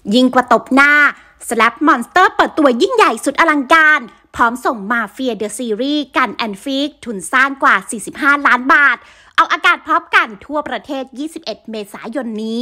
ยิ่งกว่าตบหน้า Slap Monster เปิดตัวยิ่งใหญ่สุดอลังการพร้อมส่งมาเฟียเดอะซีรีส์กันแอนฟิกทุนสร้างกว่า45ล้านบาทออกอากาศพร้อมกันทั่วประเทศ21เมษายนนี้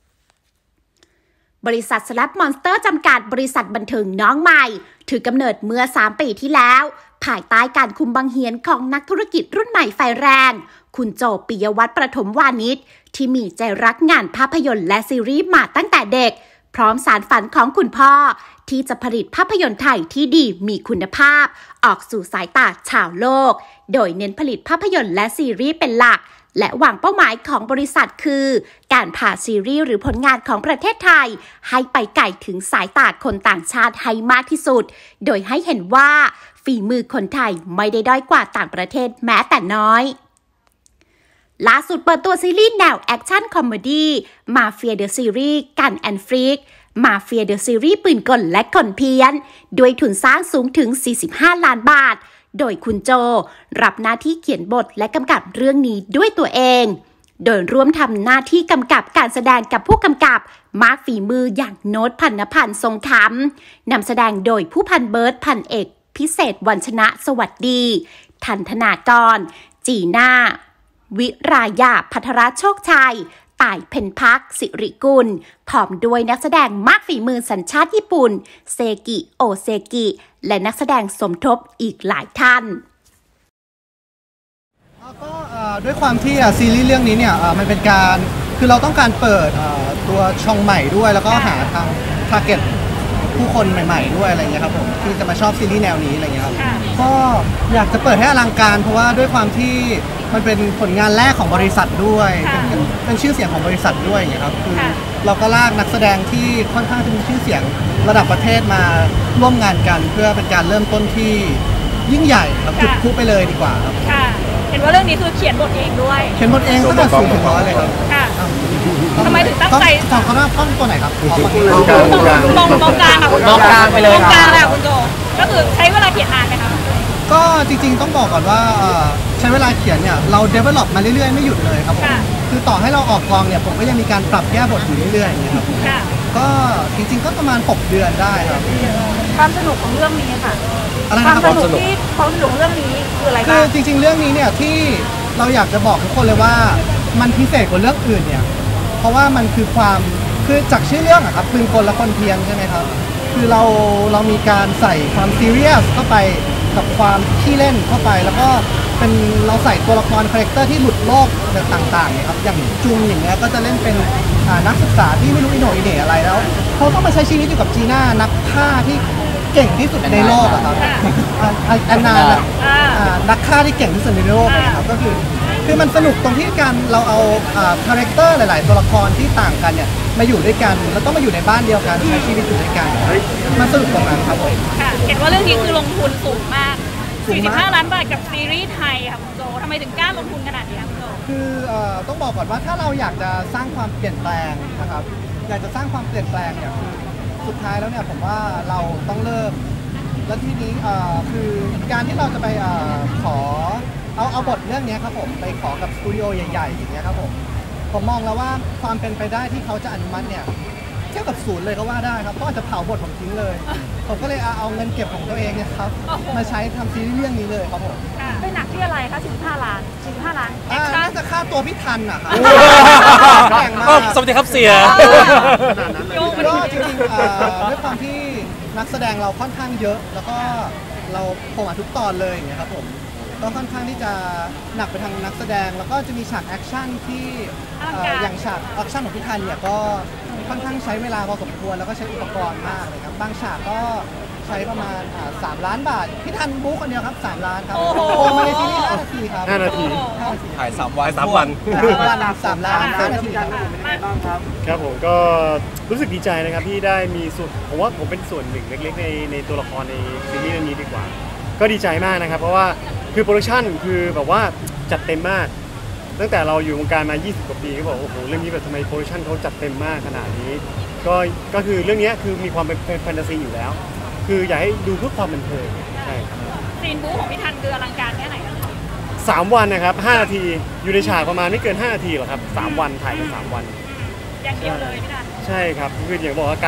บริษัท Slap Monster จำกัดบริษัทบันเทิงน้องใหม่ถือกำเนิดเมื่อ3 ปีที่แล้วภายใต้การคุมบังเหียนของนักธุรกิจรุ่นใหม่ไฟแรงคุณโจปิยวัฒน์ประถมวานิชที่มีใจรักงานภาพยนตร์และซีรีส์มาตั้งแต่เด็กพร้อมสารฝันของคุณพ่อที่จะผลิตภาพยนตร์ไทยที่ดีมีคุณภาพออกสู่สายตาชาวโลกโดยเน้นผลิตภาพยนตร์และซีรีส์เป็นหลักและวางเป้าหมายของบริษัทคือการพาซีรีส์หรือผลงานของประเทศไทยให้ไปไกลถึงสายตาคนต่างชาติให้มากที่สุดโดยให้เห็นว่าฝีมือคนไทยไม่ได้ด้อยกว่าต่างประเทศแม้แต่น้อยล่าสุดเปิดตัวซีรีส์แนวแอคชั่นคอมเมดี้มาเฟียเดอะซีรีส์กันแอนฟรีกมาเฟียเดอะซีรีส์ปืนกลและคนเพี้ยนด้วยทุนสร้างสูงถึง45ล้านบาทโดยคุณโจรับหน้าที่เขียนบทและกำกับเรื่องนี้ด้วยตัวเองโดยร่วมทำหน้าที่กำกับการแสดงกับผู้กำกับมากฝีมืออย่างโน้ตพันนพันธ์ทรงธรรมนำแสดงโดยผู้พันเบิร์ตพันเอกพิเศษวัญชนะสวัสดีทันธนากรจีน่าวิรายาภัทรโชคชัยต่ายเพ็ญพักสิริกุลพร้อมด้วยนักแสดงมากฝีมือสัญชาติญี่ปุ่นเซกิโอเซกิและนักแสดงสมทบอีกหลายท่านก็ด้วยความที่ซีรีส์เรื่องนี้เนี่ยมันเป็นการคือเราต้องการเปิดตัวช่องใหม่ด้วยแล้วก็หาทางทาร์เก็ตผู้คนใหม่ๆด้วยอะไรเงี้ยครับผมที่จะมาชอบซีรีส์แนวนี้อะไรเงี้ยครับก็อยากจะเปิดให้อลังการเพราะว่าด้วยความที่มันเป็นผลงานแรกของบริษัทด้วยเป็นชื่อเสียงของบริษัทด้วยอย่างเงี้ยครับคือเราก็ลากนักแสดงที่ค่อนข้างจะมีชื่อเสียงระดับประเทศมาร่วมงานกันเพื่อเป็นการเริ่มต้นที่ยิ่งใหญ่ครับจุดพลุไปเลยดีกว่าครับเห็นว่าเรื่องนี้คือเขียนบทเองด้วยเขียนบทเองตั้งแต่0 ถึง 100เลยครับทำไมถึงตั้งใจเขาหน้าต้นตัวไหนครับตรงกลางค่ะตรงกลางไปเลยตรงกลางแหละคุณโจก็คือใช้เวลาเขียนนานไหมคะก็จริงๆต้องบอกก่อนว่าใช้เวลาเขียนเนี่ยเรา develop มาเรื่อยๆไม่หยุดเลยครับผมคือต่อให้เราออกกองเนี่ยผมก็ยังมีการปรับแก้บทอยู่เรื่อยๆอย่างเงี้ยครับก็จริงๆก็ประมาณ6 เดือนได้ครับความสนุกของเรื่องนี้ค่ะความสนุกเรื่องนี้คืออะไรคือจริงๆเรื่องนี้เนี่ยที่เราอยากจะบอกทุกคนเลยว่ามันพิเศษกว่าเรื่องอื่นเนี่ยเพราะว่ามันคือความคือจากชื่อเรื่องอะครับปืนกลและคนเพียรใช่ไหมครับคือเรามีการใส่ความซีเรียสเข้าไปกับความขี้เล่นเข้าไปแล้วก็เป็นเราใส่ตัวละครคาแรคเตอร์ที่หลุดโลกต่างๆเนี่ยครับอย่างจุงอย่างเงี้ยก็จะเล่นเป็นนักศึกษาที่ไม่รู้อิโหนอิเหน่อะไรแล้วเขาต้องมาใช้ชีวิตอยู่กับจีน่านักฆ่าที่เก่งที่สุดในโลกอะครับแอนนานักฆ่าที่เก่งที่สุดในโลกนะครับก็คือมันสนุกตรงที่การเราเอาคาแรคเตอร์หลายๆตัวละครที่ต่างกันเนี่ยมาอยู่ด้วยกันแล้วต้องมาอยู่ในบ้านเดียวกันใช้ชีวิตอยู่ด้วยกันมันสนุกตรงนั้นครับผมเห็นว่าเรื่องนี้คือลงทุนสูงมาก45ล้านบาทกับซีรีส์ไทยค่ะคุณโจทำไมถึงกล้าลงทุนขนาดนี้คุณโจคือต้องบอกก่อนว่าถ้าเราอยากจะสร้างความเปลี่ยนแปลงนะครับอยากจะสร้างความเปลี่ยนแปลงเนี่ยสุดท้ายแล้วเนี่ยผมว่าเราต้องเริ่มแล้วทีนี้คือการที่เราจะไปขอเอาบทเรื่องนี้ครับผมไปขอกับสตูดิโอใหญ่ๆอย่างเงี้ยครับผมมองแล้วว่าความเป็นไปได้ที่เขาจะอนุมัติเนี่ยเทียบกับ0เลยก็ว่าได้ครับเพราะอาจจะเผาบทผมทิ้งเลยผมก็เลยเอาเงินเก็บของตัวเองเนี่ยครับมาใช้ทำซีรีส์เรื่องนี้เลยครับผมเป็นหนักที่อะไรคะ45 ล้านน่าจะค่าตัวพี่ทันอะครับสวัสดีครับเสียก็จริงๆด้วยความที่นักแสดงเราค่อนข้างเยอะแล้วก็เราโผล่มาทุกตอนเลยอย่างเงี้ยครับผมก็ค่อนข้างที่จะหนักไปทางนักแสดงแล้วก็จะมีฉากแอคชั่นที่อย่างฉากแอคชั่นของพี่ทันเนี่ยก็ค่อนข้างใช้เวลาพอสมควรแล้วก็ใช้อุปกรณ์มากเลยครับบางฉากก็ใช้ประมาณ3 ล้านบาทพี่ทันบุ๊กคนเดียวครับ3 ล้านครับโอ้มาในซีรีส์5 นาทีครับ 5 นาทีถ่าย3 วัน 3 วัน 3 ล้าน5 นาทีครับผมก็รู้สึกดีใจนะครับที่ได้มีส่วนผมว่าผมเป็นส่วนหนึ่งเล็กๆในตัวละครในซีรีส์เรื่องนี้ดีกว่าก็ดีใจมากนะครับเพราะว่าคือโปรดักชั่นคือแบบว่าจัดเต็มมากตั้งแต่เราอยู่วงการมา20 กว่าปีก็บอกโอ้โหเรื่องนี้แบบทำไมโปรดักชั่นเขาจัดเต็มมากขนาดนี้ก็คือเรื่องนี้คือมีความเป็นแฟนตาซีอยู่แล้วคืออยากให้ดูเพื่อความบันเทิงใช่ครับซีนบู๊ของพี่ทันคืออลังการแค่ไหน 3 วันนะครับ5 นาทีอยู่ในฉากประมาณไม่เกิน5 นาทีหรอกครับ3 วันถ่ายกัน3 วันอย่างเดียวเลยพี่ทันใช่ครับคืออย่างบอกว่า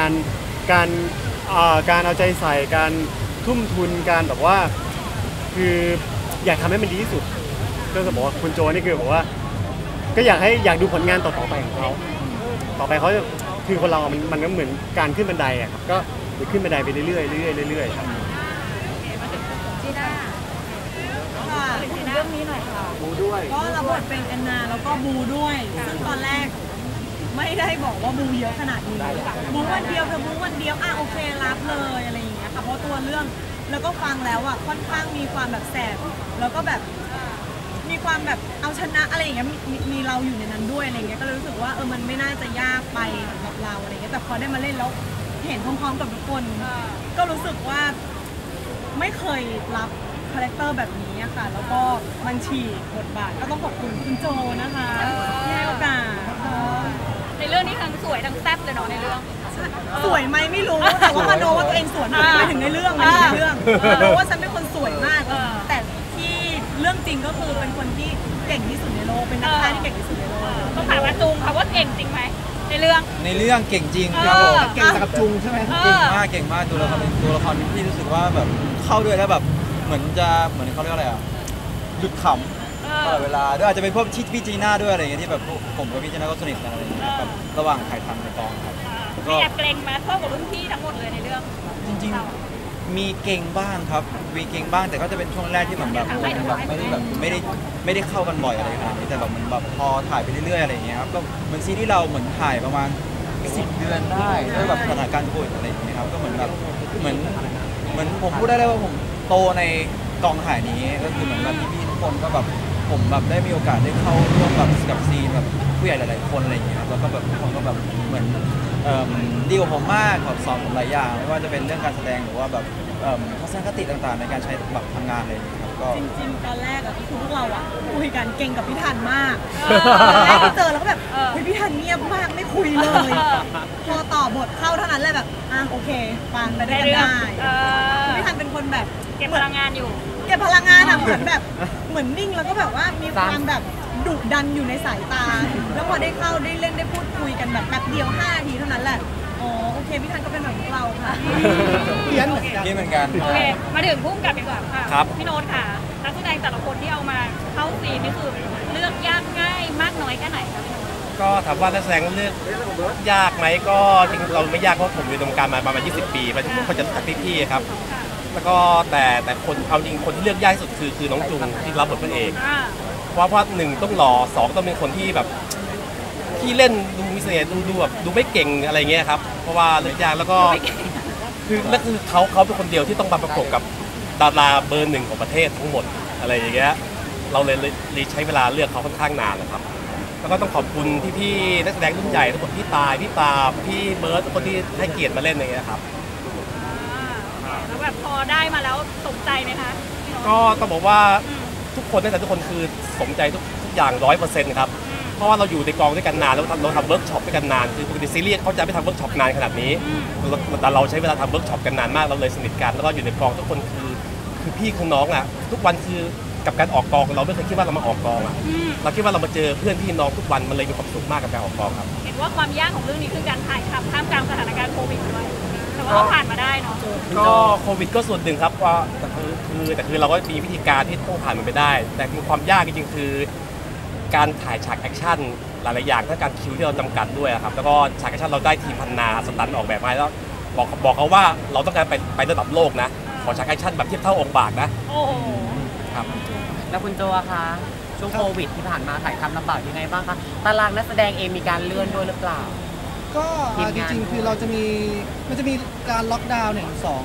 การเอาใจใส่การทุ่มทุนการแบบว่าคืออยากทำให้มันดีที่สุดก็จะบอกว่าคุณโจนี่คือบอกว่าก็อยากดูผลงานต่อไปของเขาต่อไปเขาคือคนเรามันก็เหมือนการขึ้นบันไดอะครับก็ขึ้นบันไดไปเรื่อยๆเรื่อยๆครับจีน่าถึงเรื่องนี้หน่อยค่ะบูด้วยก็รับบทเป็นแอนนาแล้วก็บูด้วยซึ่งตอนแรกไม่ได้บอกว่าบูเยอะขนาดนี้บูวันเดียวเธอบูวันเดียวโอเครับเลยอะไรอย่างเงี้ยค่ะเพราะตัวเรื่องแล้วก็ฟังแล้วอ่ะค่อนข้างมีความแบบแสบแล้วก็แบบมีความแบบเอาชนะอะไรอย่างเงี้ยมีเราอยู่ในนั้นด้วยอะไรเงี้ยก็เลยรู้สึกว่ามันไม่น่าจะยากไปสำหรับเราอะไรเงี้ยแต่พอได้มาเล่นแล้วเห็นพร้อมๆกับทุกคนก็รู้สึกว่าไม่เคยรับคาแรคเตอร์แบบนี้ค่ะแล้วก็มันฉีกบทบาทก็ต้องขอบคุณคุณโจนะคะที่ให้โอกาสในเรื่องนี้ทั้งสวยทั้งแซ่บเลยเนาะในเรื่องสวยไหมไม่รู้แต่ว่ามโนว่าตัวเองสวยไม่ถึงในเรื่องเพราะว่าฉันเป็นคนสวยมากแต่ที่เรื่องจริงก็คือเป็นคนที่เก่งที่สุดในโลกเป็นนักฆ่าที่เก่งที่สุดในโลกต้องถามว่าจุงค่ะว่าเก่งจริงไหมในเรื่องเก่งจริงครับเก่งกับจุงใช่ไหมเก่งมากตัวละครที่รู้สึกว่าแบบเข้าด้วยแล้วแบบเหมือนเขาเรียกอะไรอ่ะหยุดขำตลอดเวลาด้วยอาจจะเป็นพวกพี่จีน่าด้วยอะไรอย่างเงี้ยที่แบบผมกับพี่จีน่าก็สนิทกันอะไรอย่างเงี้ยแบบระหว่างถ่ายทำในกองครับก็แอบเกรงมาเท่ากับรุ่นพี่ทั้งหมดเลยในเรื่องจริงๆมีเก่งบ้างครับมีเก่งบ้างแต่ก็จะเป็นช่วงแรกที่แบบไม่ได้เข้ากันบ่อยอะไรขนาดนี้แต่แบบมันแบบพอถ่ายไปเรื่อยๆอะไรอย่างเงี้ยครับก็เหมือนซีรีส์เราเหมือนถ่ายประมาณ10 เดือนได้ด้วยแบบสถานการณ์โควิดอะไรอย่างเงี้ยครับก็เหมือนผมพูดได้เลยว่าผมโตในกองถ่ายนี้ก็คือเหมือนแบบพี่ๆทุกคนก็แบบผมแบบได้มีโอกาสได้เข้าร่วมกับซีนแบบผู้ใหญ่หลายๆคนอะไรอย่างเงี้ยแล้วก็แบบทุกคนก็แบบเหมือนดีกว่าผมมากสอนผมหลายอย่างไม่ว่าจะเป็นเรื่องการแสดงหรือว่าแบบทัศนคติต่างๆในการใช้แบบทำงานอะไรอย่างเงี้ยครับก็จริงๆตอนแรกคือพวกเราคุยกันเก่งกับพี่ทันมากตอนแรกที่เจอแล้วก็แบบพี่ทันเงียบมากไม่คุยเลยพอต่อบทเข้าเท่านั้นเลยแบบโอเคฟังไปได้พี่ทันเป็นคนแบบเก็บพลังงานอยู่เก็บพลังงานเหมือนแบบเหมือนนิ่งแล้วก็แบบว่ามีความแบบดุดันอยู่ในสายตาแล้วพอได้เข้าได้เล่นได้พูดคุยกันแบบแป๊บเดียว5 นาทีเท่านั้นแหละโอเคพี่ทันก็เป็นแบบพวกเราค่ะเพี้ยนเหมือนกันโอเคมาถึงพุ่งกลับดีกว่าค่ะพี่โน้ตค่ะนักแสดงแต่ละคนที่เอามาเข้าซีนนี่คือเลือกยากง่ายมากน้อยแค่ไหนคะพี่โน้ตก็ถามว่านักแสดงเลือกยากไหมก็จริงเราไม่ยากเพราะผมอยู่ในวงการมาประมาณ20 ปีมันทุกคนจะรู้จักพี่ๆครับแล้วก็แต่คนเอาจริงคนที่เลือกยากที่สุดคือน้องจุงที่รับบทพระเอกเพราะหนึ่งต้องหล่อ2ต้องเป็นคนที่แบบที่เล่นดูมีเสน่ห์ดูแบบดูไม่เก่งอะไรเงี้ยครับเพราะว่าเลือกยากแล้วก็คือเขาเป็นคนเดียวที่ต้องมาประกบกับดาราเบอร์ 1ของประเทศทั้งหมดอะไรอย่างเงี้ยเราเลยใช้เวลาเลือกเขาค่อนข้างนานนะครับแล้วก็ต้องขอบคุณพี่ๆนักแสดงรุ่นใหญ่ทุกคนพี่ตาพี่เบิร์ดทุกคนที่ให้เกียรติมาเล่นอย่างเงี้ยครับแล้วแบบพอได้มาแล้วสมใจไหมคะก็ต้องบอกว่าทุกคนทุกคนคือสมใจทุกอย่าง 100% ครับเพราะว่าเราอยู่ในกองด้วยกันนานแล้วเราทำเวิร์กช็อปด้วยกันนานคือปกติซีรีส์เขาจะไม่ทำเวิร์กช็อปนานขนาดนี้แต่เราใช้เวลาทำเวิร์กช็อปกันนานมากเราเลยสนิทกันแล้วก็อยู่ในกองทุกคนคือพี่คือน้องทุกวันคือกับการออกกองเราไม่เคยคิดว่าเรามาออกกองเราคิดว่าเรามาเจอเพื่อนพี่น้องทุกวันมันเลยมีความสุขมากกับการออกกองครับเห็นว่าความยากของเรื่องนี้คือการถ่ายทำท่ามกลางสถานการณ์โควิดด้วยแต่ว่าเราผ่านมาได้เนาะก็โควิดก็ส่วนหนึ่งครับว่าแต่คือเราก็มีวิธีการที่ต้องผ่านมันไปได้แต่ความยากจริงๆคือการถ่ายฉากแอคชั่นหลายๆอย่างทั้งการคิวที่เราจำกัดด้วยครับแล้วก็ฉากแอคชั่นเราได้ทีมพันนาสตันออกแบบมาแล้วบอกเขาว่าเราต้องการไประดับโลกนะขอฉากแอคชั่นแบบเทียบเท่าองค์บากนะครับแล้วคุณโจคะช่วงโควิดที่ผ่านมาถ่ายทำลำบากยังไงบ้างคะตารางนักแสดงเองมีการเลื่อนด้วยหรือเปล่าก็จริงๆคือมันจะมีการล็อกดาวน์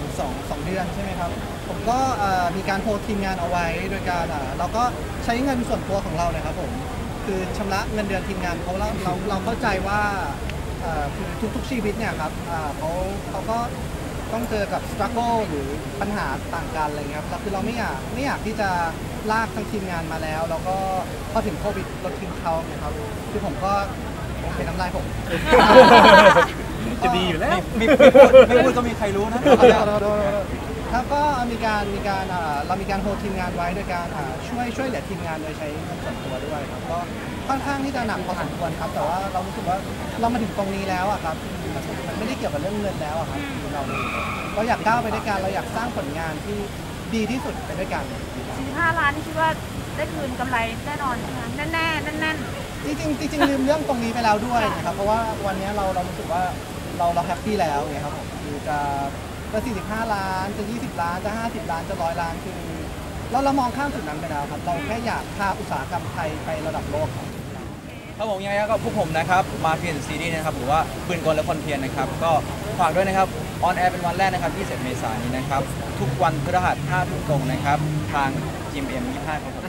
2 เดือนใช่ไหมครับผมก็มีการโพสทีมงานเอาไว้โดยการเราก็ใช้เงินส่วนตัวของเราเลยครับผมคือชำระเงินเดือนทีมงานเขาเราเข้าใจว่าคือทุกๆชีวิตเนี่ยครับเขาก็ต้องเจอกับ struggle หรือปัญหาต่างกันอะไรเงี้ยครับคือเราไม่อยากที่จะลากทั้งทีมงานมาแล้วแล้วก็พอถึงโควิดเราทิ้งเขาครับคือผมก็เป็นน้ำลายผมจะดีอยู่แล้วไม่พูดก็มีใครรู้นะครับก็มีการเรามีการโฮทีมงานไว้โดยการช่วยเหลือทีมงานโดยใช้เงินส่วนตัวด้วยครับก็ค่อนข้างที่จะหนักพอสมควรครับแต่ว่าเรารู้สึกว่าเรามาถึงตรงนี้แล้วอะครับมันไม่ได้เกี่ยวกับเรื่องเงินแล้วอะครับเราอยากก้าวไปด้วยกันเราอยากสร้างผลงานที่ดีที่สุดไปด้วยกัน 45 ล้านนี่คิดว่าได้คืนกำไรแน่นอนใช่ไหมแน่แน่จริงลืมเรื่องตรงนี้ไปแล้วด้วยนะครับเพราะว่าวันนี้เรารู้สึกว่าเราแฮปปี้แล้วไงครับผมคือจะ45 ล้านจะ20 ล้านจะ50 ล้านจะ100 ล้านคือเรามองข้ามจุดนั้นไปแล้วครับเราแค่อยากพาอุตสาหกรรมไทยไประดับโลกครับผมยังไงก็พวกผมนะครับมาเพียนซีรีส์นะครับหรือว่าปืนกลและคนเพียรนะครับก็ฝากด้วยนะครับออนแอร์เป็นวันแรกนะครับ20 เมษายนนี้นะครับทุกวันพฤหัส 5 ทุ่มตรงนะครับทาง GMM 25ครับผม